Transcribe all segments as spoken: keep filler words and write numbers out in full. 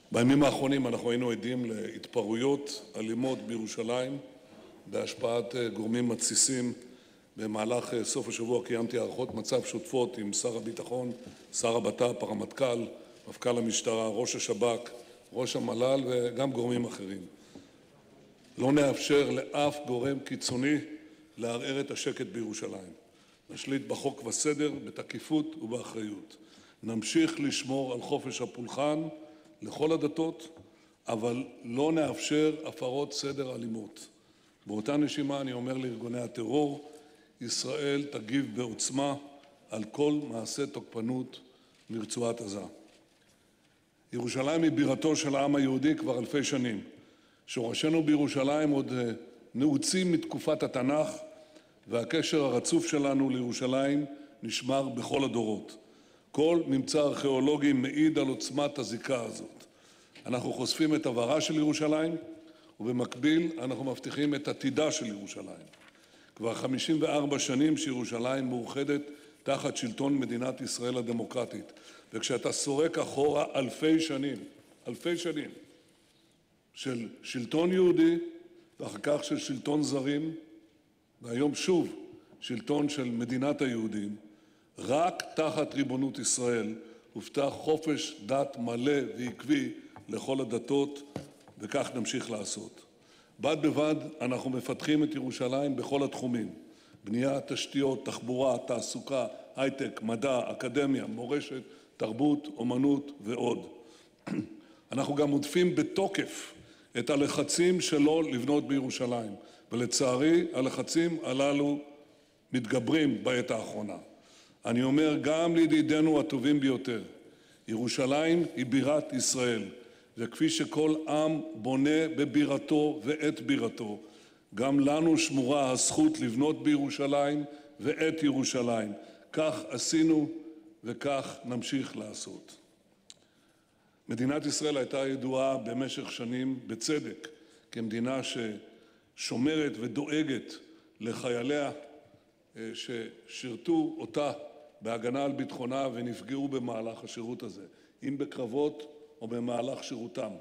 בימים האחרונים אנחנו היינו עדים להתפרעויות אלימות בירושלים בהשפעת גורמים מתסיסים. במהלך סוף השבוע קיימתי הערכות מצב שוטפות עם שר הביטחון, שר הבט"פ, הרמטכ"ל, מפכ"ל המשטרה, ראש השב"כ, ראש המל"ל וגם גורמים אחרים. לא נאפשר לאף גורם קיצוני לערער את השקט בירושלים. נשליט בחוק וסדר, בתקיפות ובאחריות. נמשיך לשמור על חופש הפולחן לכל הדתות, אבל לא נאפשר הפרות סדר אלימות. באותה נשימה אני אומר לארגוני הטרור, ישראל תגיב בעוצמה על כל מעשה תוקפנות מרצועת עזה. ירושלים היא בירתו של העם היהודי כבר אלפי שנים. שורשינו בירושלים עוד נעוצים מתקופת התנ"ך, והקשר הרצוף שלנו לירושלים נשמר בכל הדורות. כל ממצא ארכיאולוגי מעיד על עוצמת הזיקה הזאת. אנחנו חושפים את עברה של ירושלים, ובמקביל אנחנו מבטיחים את עתידה של ירושלים. כבר חמישים וארבע שנים שירושלים מאוחדת תחת שלטון מדינת ישראל הדמוקרטית. וכשאתה סורק אחורה אלפי שנים, אלפי שנים, של שלטון יהודי, ואחר כך של שלטון זרים, והיום שוב שלטון של מדינת היהודים, רק תחת ריבונות ישראל הובטח חופש דת מלא ועקבי לכל הדתות, וכך נמשיך לעשות. בד בבד אנחנו מפתחים את ירושלים בכל התחומים, בנייה, תשתיות, תחבורה, תעסוקה, הייטק, מדע, אקדמיה, מורשת, תרבות, אומנות ועוד. אנחנו גם עוטפים בתוקף את הלחצים שלא לבנות בירושלים, ולצערי הלחצים הללו מתגברים בעת האחרונה. אני אומר גם לידידינו הטובים ביותר, ירושלים היא בירת ישראל, וכפי שכל עם בונה בבירתו ואת בירתו, גם לנו שמורה הזכות לבנות בירושלים ואת ירושלים. כך עשינו וכך נמשיך לעשות. מדינת ישראל הייתה ידועה במשך שנים בצדק כמדינה ששומרת ודואגת לחייליה ששירתו אותה בהגנה על ביטחונה ונפגעו במהלך השירות הזה, אם בקרבות או במהלך שירותם.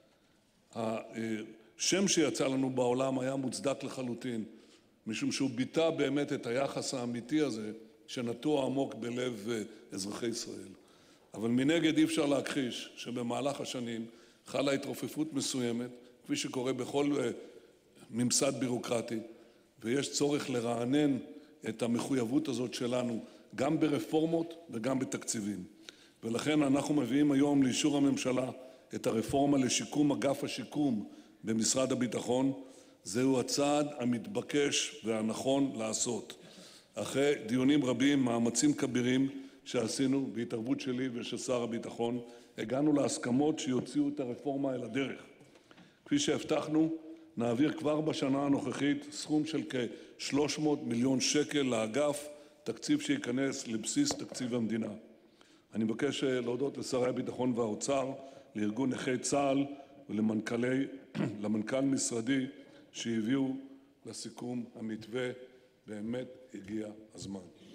השם שיצא לנו בעולם היה מוצדק לחלוטין, משום שהוא ביטא באמת את היחס האמיתי הזה שנטוע עמוק בלב אזרחי ישראל. אבל מנגד אי אפשר להכחיש שבמהלך השנים חלה התרופפות מסוימת, כפי שקורה בכל ממסד בירוקרטי, ויש צורך לרענן את המחויבות הזאת שלנו, גם ברפורמות וגם בתקציבים. ולכן אנחנו מביאים היום לאישור הממשלה את הרפורמה לשיקום אגף השיקום במשרד הביטחון. זהו הצעד המתבקש והנכון לעשות. אחרי דיונים רבים, מאמצים כבירים שעשינו בהתערבות שלי ושל שר הביטחון, הגענו להסכמות שיוציאו את הרפורמה אל הדרך. כפי שהבטחנו, נעביר כבר בשנה הנוכחית סכום של כ-שלוש מאות מיליון שקל לאגף, תקציב שייכנס לבסיס תקציב המדינה. אני מבקש להודות לשרי הביטחון והאוצר, לארגון נכי צה"ל ולמנכ"ל משרדי שהביאו לסיכום המתווה. באמת הגיע הזמן.